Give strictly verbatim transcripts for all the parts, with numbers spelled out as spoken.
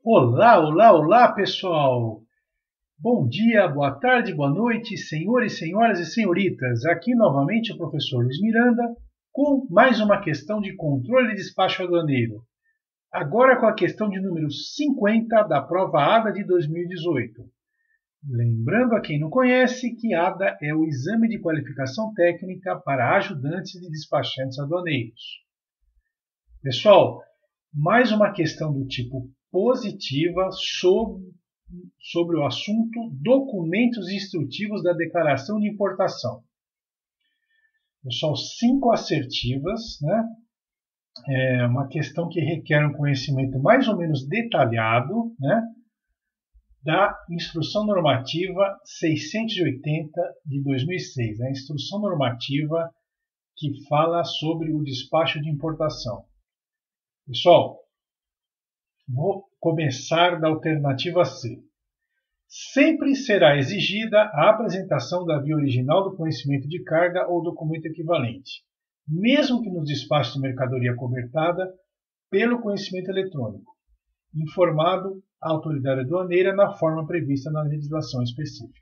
Olá, olá, olá, pessoal! Bom dia, boa tarde, boa noite, senhores, senhoras e senhoritas. Aqui novamente o professor Luiz Miranda com mais uma questão de controle de despacho aduaneiro. Agora com a questão de número cinquenta da prova A D A de dois mil e dezoito. Lembrando a quem não conhece que A D A é o Exame de Qualificação Técnica para Ajudantes de Despachantes Aduaneiros. Pessoal, mais uma questão do tipo positiva sobre, sobre o assunto documentos instrutivos da declaração de importação. Pessoal, cinco assertivas, né? É uma questão que requer um conhecimento mais ou menos detalhado, né? Da Instrução Normativa seiscentos e oitenta de dois mil e seis, a Instrução Normativa que fala sobre o despacho de importação. Pessoal, vou começar da alternativa C. Sempre será exigida a apresentação da via original do conhecimento de carga ou documento equivalente, mesmo que nos despachos de mercadoria cobertada pelo conhecimento eletrônico, informado à autoridade aduaneira na forma prevista na legislação específica.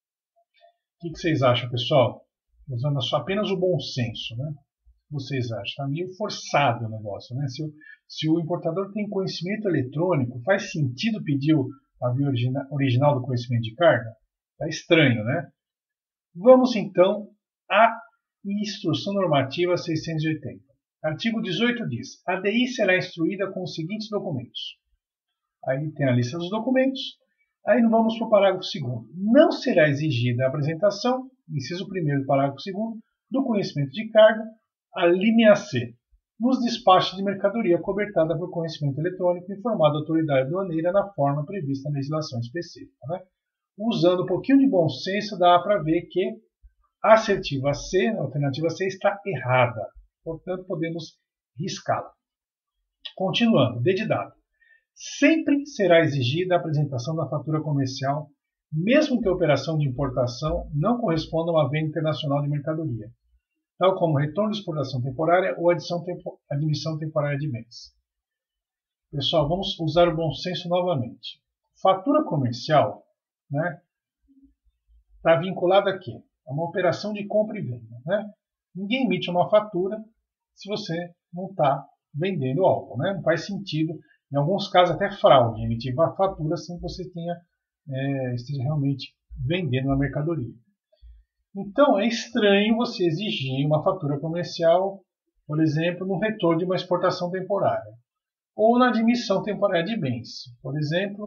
O que vocês acham, pessoal? Usando apenas o bom senso, né? Vocês acham? Está meio forçado o negócio, né? Se o, se o importador tem conhecimento eletrônico, faz sentido pedir a via origina, original do conhecimento de carga? Está estranho, né? Vamos então à Instrução Normativa seiscentos e oitenta. Artigo dezoito diz: a D I será instruída com os seguintes documentos. Aí tem a lista dos documentos. Aí vamos para o parágrafo segundo. Não será exigida a apresentação, inciso primeiro do parágrafo segundo, do conhecimento de carga, a linha C, nos despachos de mercadoria cobertada por conhecimento eletrônico informado à autoridade aduaneira na forma prevista na legislação específica. Né? Usando um pouquinho de bom senso, dá para ver que a assertiva C, a alternativa C, está errada. Portanto, podemos riscá-la. Continuando, D de dado. Sempre será exigida a apresentação da fatura comercial, mesmo que a operação de importação não corresponda a uma venda internacional de mercadoria, tal como retorno de exportação temporária ou adição tempo, admissão temporária de bens. Pessoal, vamos usar o bom senso novamente. Fatura comercial, né, está vinculada aqui a uma operação de compra e venda. Né? Ninguém emite uma fatura se você não está vendendo algo. Né? Não faz sentido, em alguns casos até fraude, emitir uma fatura sem que você tenha, é, esteja realmente vendendo uma mercadoria. Então, é estranho você exigir uma fatura comercial, por exemplo, no retorno de uma exportação temporária, ou na admissão temporária de bens. Por exemplo,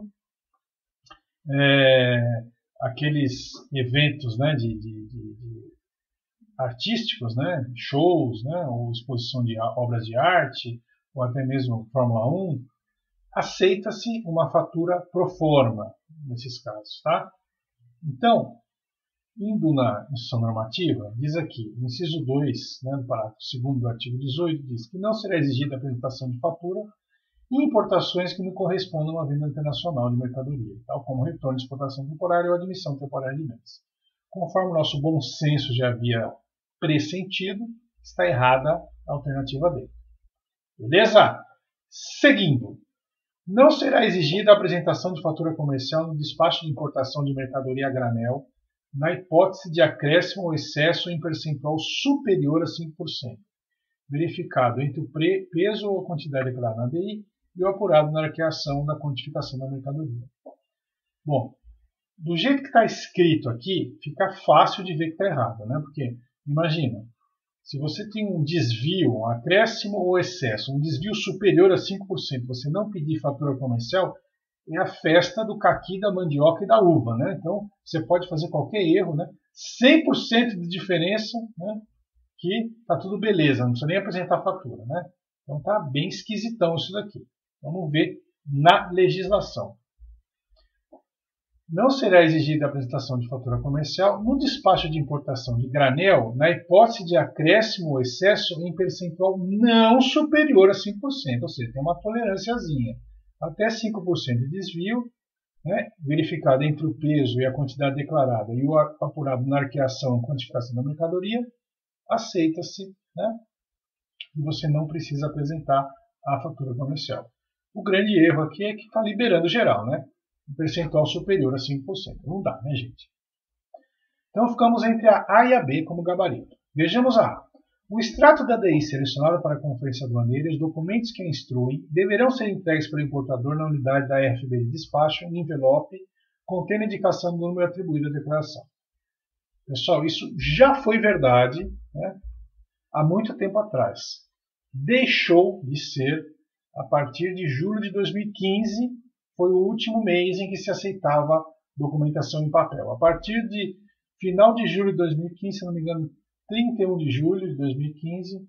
é, aqueles eventos, né, de, de, de, de artísticos, né, shows, né, ou exposição de obras de arte, ou até mesmo Fórmula um, aceita-se uma fatura pro forma nesses casos. Tá? Então, indo na instrução normativa, diz aqui, no inciso dois, né, do parágrafo segundo do artigo dezoito, diz que não será exigida a apresentação de fatura em importações que não correspondam a uma venda internacional de mercadoria, tal como retorno de exportação temporária ou admissão temporária de bens. Conforme o nosso bom senso já havia pressentido, está errada a alternativa D. Beleza? Seguindo. Não será exigida a apresentação de fatura comercial no despacho de importação de mercadoria a granel, na hipótese de acréscimo ou excesso em percentual superior a cinco por cento, verificado entre o peso ou quantidade declarada na D I e o apurado na arqueação da quantificação da mercadoria. Bom, do jeito que está escrito aqui, fica fácil de ver que está errado, né? Porque, imagina, se você tem um desvio, um acréscimo ou excesso, um desvio superior a cinco por cento, você não pedir fatura comercial, é a festa do caqui, da mandioca e da uva. Né? Então, você pode fazer qualquer erro, né? cem por cento de diferença, né? Que está tudo beleza, não precisa nem apresentar fatura. Né? Então, está bem esquisitão isso daqui. Vamos ver na legislação. Não será exigida a apresentação de fatura comercial no despacho de importação de granel, na hipótese de acréscimo ou excesso em percentual não superior a cinco por cento, ou seja, tem uma tolerânciazinha. Até cinco por cento de desvio, né, verificado entre o peso e a quantidade declarada e o apurado na arqueação e quantificação da mercadoria, aceita-se, né, e você não precisa apresentar a fatura comercial. O grande erro aqui é que está liberando geral, né? Um percentual superior a cinco por cento. Não dá, né, gente? Então ficamos entre a A e a B como gabarito. Vejamos a A. O extrato da D I selecionado para a conferência aduaneira e os documentos que a instruem deverão ser entregues pelo importador na unidade da R F B de despacho em envelope contendo a indicação do número atribuído à declaração. Pessoal, isso já foi verdade, né, há muito tempo atrás. Deixou de ser a partir de julho de dois mil e quinze, foi o último mês em que se aceitava documentação em papel. A partir de final de julho de dois mil e quinze, se não me engano, trinta e um de julho de dois mil e quinze,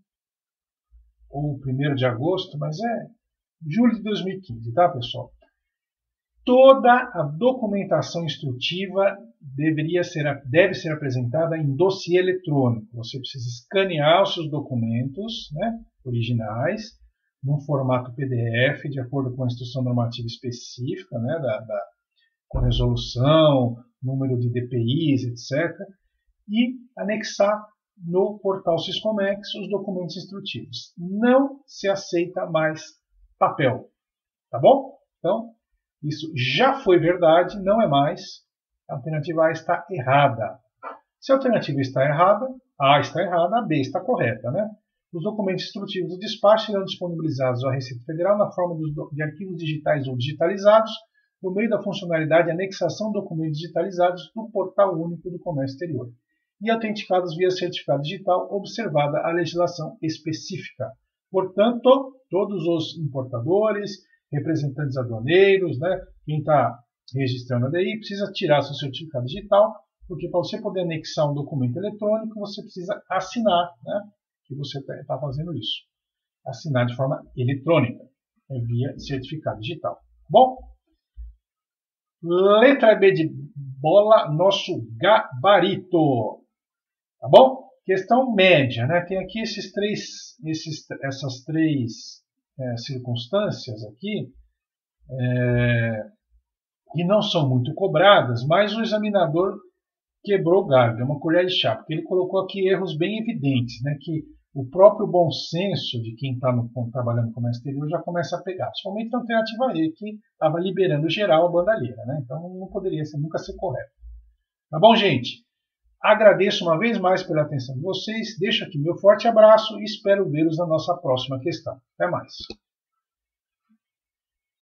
ou primeiro de agosto, mas é julho de dois mil e quinze, tá, pessoal? Toda a documentação instrutiva deveria ser, deve ser apresentada em dossiê eletrônico. Você precisa escanear os seus documentos, né, originais, num formato P D F, de acordo com a instrução normativa específica, né, da, da, com resolução, número de D P Is, etcétera, e anexar no portal Siscomex os documentos instrutivos. Não se aceita mais papel, tá bom? Então, isso já foi verdade, não é mais. A alternativa A está errada. Se a alternativa está errada, a A está errada, a B está correta, né? Os documentos instrutivos do despacho serão disponibilizados à Receita Federal na forma de arquivos digitais ou digitalizados, no meio da funcionalidade de anexação de documentos digitalizados do Portal Único do Comércio Exterior e autenticados via certificado digital, observada a legislação específica. Portanto, todos os importadores, representantes aduaneiros, né, quem está registrando a D I, precisa tirar seu certificado digital, porque para você poder anexar um documento eletrônico, você precisa assinar, né, que você está fazendo isso. Assinar de forma eletrônica, via certificado digital. Bom, letra B de bola, nosso gabarito. Tá bom? Questão média, né? Tem aqui esses três, esses, essas três é, circunstâncias aqui, é, que não são muito cobradas, mas o examinador quebrou o galho, é uma colher de chá, porque ele colocou aqui erros bem evidentes, né? Que o próprio bom senso de quem está trabalhando no comércio exterior já começa a pegar, principalmente na alternativa E, que estava liberando geral a bandalheira, né? Então não poderia ser, nunca ser correto. Tá bom, gente? Agradeço uma vez mais pela atenção de vocês, deixo aqui meu forte abraço e espero vê-los na nossa próxima questão. Até mais!